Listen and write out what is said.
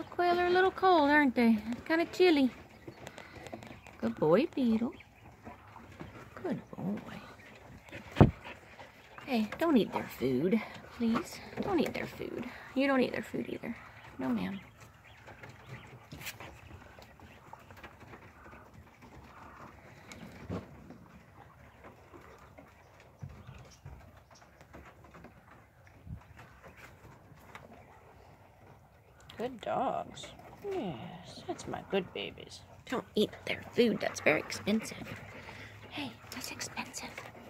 The quail are a little cold, aren't they? Kind of chilly. Good boy, Beetle. Good boy. Hey, don't eat their food, please. Don't eat their food. You don't eat their food either. No, ma'am. Good dogs. Yes, that's my good babies. Don't eat their food. That's very expensive. Hey, that's expensive.